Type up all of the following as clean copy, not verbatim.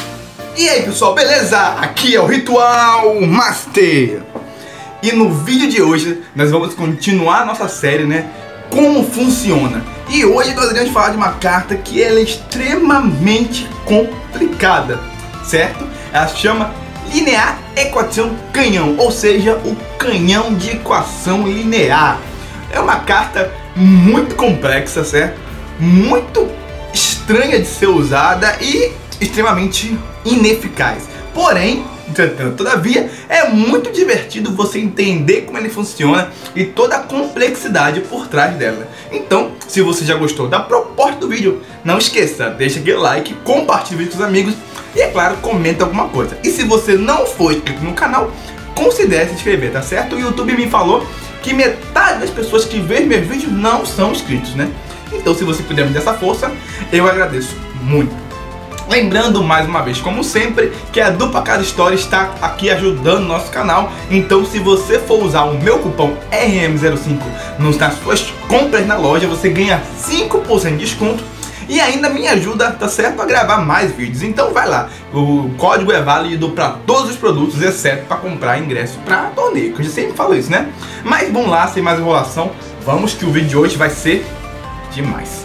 E aí pessoal, beleza? Aqui é o Ritual Master. E no vídeo de hoje nós vamos continuar a nossa série, né? Como funciona. E hoje nós iremos falar de uma carta que ela é extremamente complicada, certo? Ela se chama Linear Equation Canhão, ou seja, o canhão de equação linear. É uma carta muito complexa, certo? Muito estranha de ser usada e extremamente ineficaz. Porém, todavia, é muito divertido você entender como ele funciona e toda a complexidade por trás dela. Então, se você já gostou da proposta do vídeo, não esqueça, deixa aquele like, compartilhe o vídeo com os amigos e, é claro, comenta alguma coisa. E se você não for inscrito no canal, considere se inscrever, tá certo? O YouTube me falou que metade das pessoas que veem meus vídeos não são inscritos, né? Então, se você puder me dar essa força, eu agradeço muito. Lembrando mais uma vez, como sempre, que a Dupla Casa Store está aqui ajudando o nosso canal. Então, se você for usar o meu cupom RM05 nas suas compras na loja, você ganha 5% de desconto e ainda me ajuda, tá certo, a gravar mais vídeos. Então vai lá, o código é válido para todos os produtos, exceto para comprar ingresso para torneio, que eu já sempre falo isso, né? Mas vamos lá, sem mais enrolação, vamos que o vídeo de hoje vai ser demais.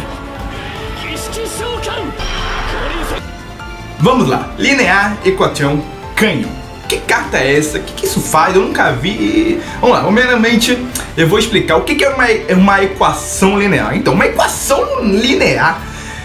Vamos lá, Linear Equation Canhão. Que carta é essa? O que isso faz? Eu nunca vi. Vamos lá, primeiramente eu vou explicar o que é uma equação linear. Então, uma equação linear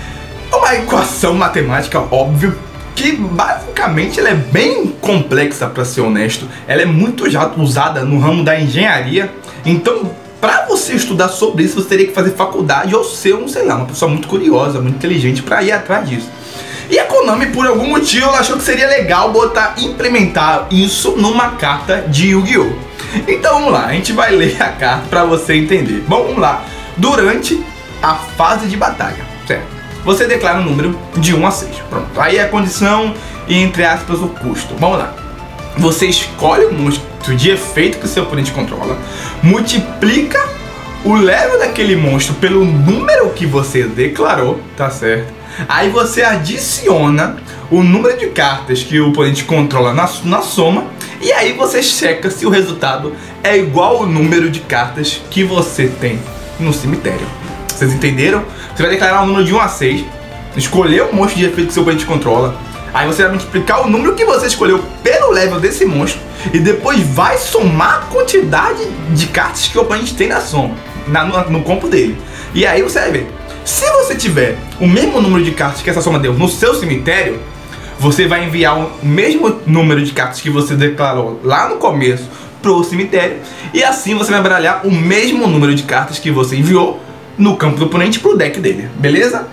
é uma equação matemática, óbvio, que basicamente ela é bem complexa, para ser honesto. Ela é muito já usada no ramo da engenharia. Então, para você estudar sobre isso, você teria que fazer faculdade ou ser sei lá, uma pessoa muito curiosa, muito inteligente para ir atrás disso. E a Konami, por algum motivo, ela achou que seria legal implementar isso numa carta de Yu-Gi-Oh! Então vamos lá, a gente vai ler a carta para você entender. Bom, vamos lá. Durante a fase de batalha, certo? Você declara um número de 1 a 6. Pronto. Aí é a condição e, entre aspas, o custo. Vamos lá. Você escolhe o monstro de efeito que o seu oponente controla, multiplica o level daquele monstro pelo número que você declarou, tá certo? Aí você adiciona o número de cartas que o oponente controla na soma, e aí você checa se o resultado é igual ao número de cartas que você tem no cemitério. Vocês entenderam? Você vai declarar um número de 1 a 6, escolher o monstro de efeito que seu oponente controla, aí você vai multiplicar o número que você escolheu pelo level desse monstro, e depois vai somar a quantidade de cartas que o oponente tem na soma, no campo dele. E aí você vai ver. Se você tiver o mesmo número de cartas que essa soma deu no seu cemitério, você vai enviar o mesmo número de cartas que você declarou lá no começo pro cemitério, e assim você vai baralhar o mesmo número de cartas que você enviou no campo do oponente pro deck dele, beleza?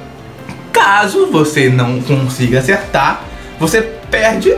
Caso você não consiga acertar, você perde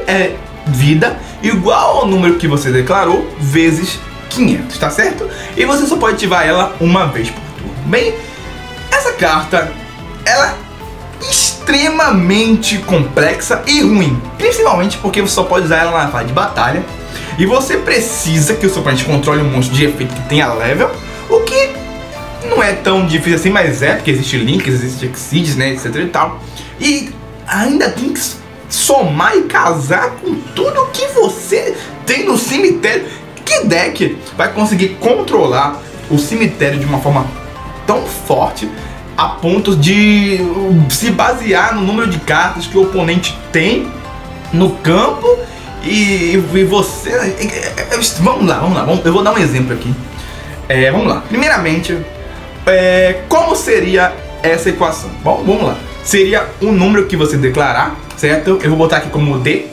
vida igual ao número que você declarou vezes 500, tá certo? E você só pode ativar ela uma vez por turno. Bem, essa carta, ela é extremamente complexa e ruim, principalmente porque você só pode usar ela na fase de batalha, e você precisa que o seu oponente controle um monstro de efeito que tenha level, o que não é tão difícil assim, mas é porque existe links, existe exceeds, né, etc e tal, e ainda tem que somar e casar com tudo que você tem no cemitério. Que deck vai conseguir controlar o cemitério de uma forma tão forte a ponto de se basear no número de cartas que o oponente tem no campo e você... Vamos lá, eu vou dar um exemplo aqui. Vamos lá, primeiramente, como seria essa equação? Bom, vamos lá. Seria um número que você declarar, certo? Eu vou botar aqui como D,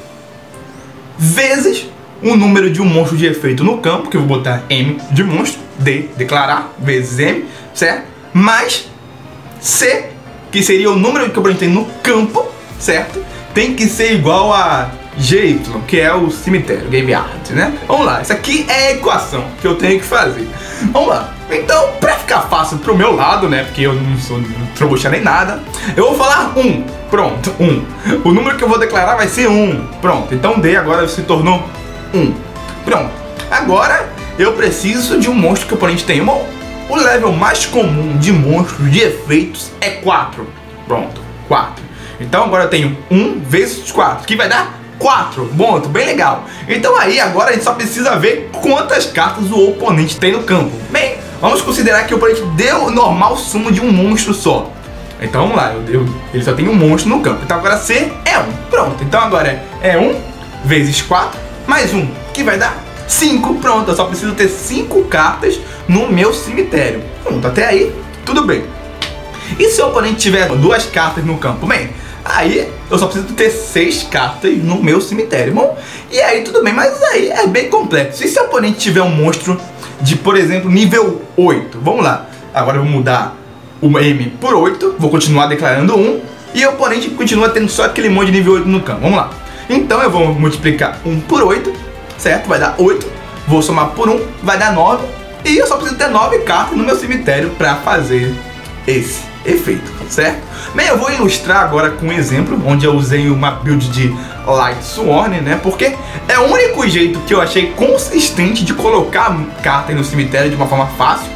vezes o número de um monstro de efeito no campo, que eu vou botar M de monstro, D, declarar, vezes M, certo? Mais C, que seria o número que o oponente tem no campo, certo? Tem que ser igual a GY, que é o cemitério, graveyard, né? Vamos lá, isso aqui é a equação que eu tenho que fazer. Vamos lá. Então, pra ficar fácil pro meu lado, né? Porque eu não sou trouxa nem nada, eu vou falar 1. Pronto, 1. O número que eu vou declarar vai ser 1. Pronto, então D agora se tornou 1. Pronto. Agora eu preciso de um monstro que o oponente tem. O level mais comum de monstros de efeitos é 4. Pronto, 4. Então agora eu tenho 1 vezes 4, que vai dar 4. Bom, bem legal. Então aí agora a gente só precisa ver quantas cartas o oponente tem no campo. Bem, vamos considerar que o oponente deu o normal sumo de um monstro só. Então vamos lá, ele só tem um monstro no campo. Então agora C é 1. Pronto, então agora é 1 vezes 4 mais 1, que vai dar 5. Pronto, eu só preciso ter 5 cartas no meu cemitério. Pronto, até aí tudo bem. E se o oponente tiver 2 cartas no campo? Bem, aí eu só preciso ter 6 cartas no meu cemitério. Bom, e aí tudo bem, mas aí é bem complexo. E se o oponente tiver um monstro de, por exemplo, nível 8? Vamos lá, agora eu vou mudar o M por 8, vou continuar declarando 1, e o oponente continua tendo só aquele monte de nível 8 no campo. Vamos lá. Então eu vou multiplicar 1 por 8, certo? Vai dar 8, vou somar por 1, vai dar 9, e eu só preciso ter 9 cartas no meu cemitério para fazer esse efeito, certo? Bem, eu vou ilustrar agora com um exemplo, onde eu usei uma build de Light Sworn, né? Porque é o único jeito que eu achei consistente de colocar cartas no cemitério de uma forma fácil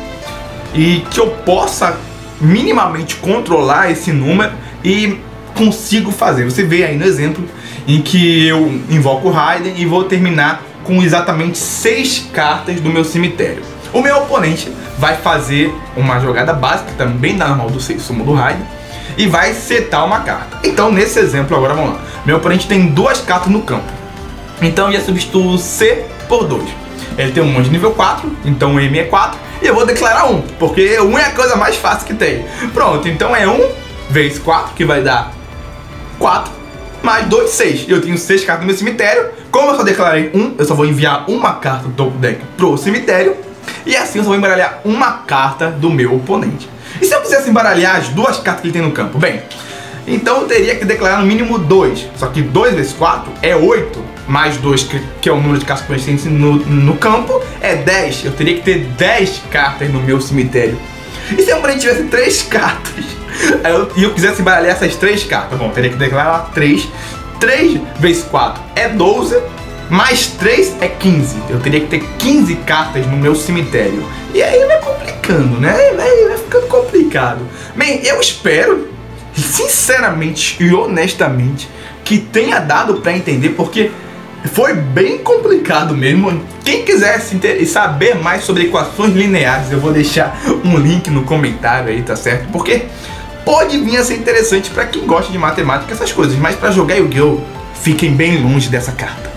e que eu possa minimamente controlar esse número e consigo fazer. Você vê aí no exemplo em que eu invoco o Raiden e vou terminar com exatamente 6 cartas do meu cemitério. O meu oponente vai fazer uma jogada básica, também da normal do 6 sumo do Raiden, e vai setar uma carta. Então nesse exemplo agora vamos lá. Meu oponente tem 2 cartas no campo. Então eu já substituo C por 2. Ele tem um monte de nível 4, então o M é 4. E eu vou declarar 1, porque 1 é a coisa mais fácil que tem. Pronto, então é 1 vezes 4, que vai dar 4, mais 2, 6. Eu tenho 6 cartas no meu cemitério. Como eu só declarei 1, eu só vou enviar uma carta do topo deck pro cemitério. E assim eu só vou embaralhar uma carta do meu oponente. E se eu quisesse embaralhar as 2 cartas que ele tem no campo? Bem, então eu teria que declarar no mínimo 2. Só que 2 vezes 4 é 8. Mais 2, que é o número de cartas que tem no campo, é 10. Eu teria que ter 10 cartas no meu cemitério. E se o oponente tivesse 3 cartas e eu quisesse embaralhar essas 3 cartas? Bom, eu teria que declarar 3. 3 vezes 4 é 12. Mais 3 é 15. Eu teria que ter 15 cartas no meu cemitério. E aí vai complicando, né? Vai ficando complicado. Bem, eu espero, sinceramente e honestamente, que tenha dado pra entender, porque foi bem complicado mesmo. Quem quiser saber mais sobre equações lineares, eu vou deixar um link no comentário aí, tá certo? Porque pode vir a ser interessante pra quem gosta de matemática, essas coisas. Mas pra jogar Yu-Gi-Oh! Fiquem bem longe dessa carta.